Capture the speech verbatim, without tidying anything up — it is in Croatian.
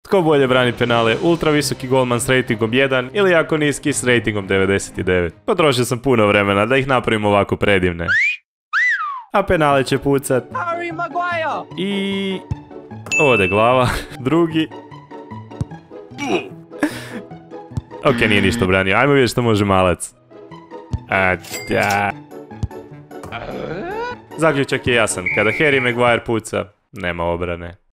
Tko bolje brani penale, ultra visoki golman s ratingom jedan ili jako niski s ratingom devedeset devet. Potrošio sam puno vremena da ih napravim ovako predivne. A penale će pucat. Harry Maguire! I... ode glava. Drugi. Ok, nije ništa branio. Ajmo vidjeti što može malac. A, da. Zaključak je jasan. Kada Harry Maguire puca, nema obrane.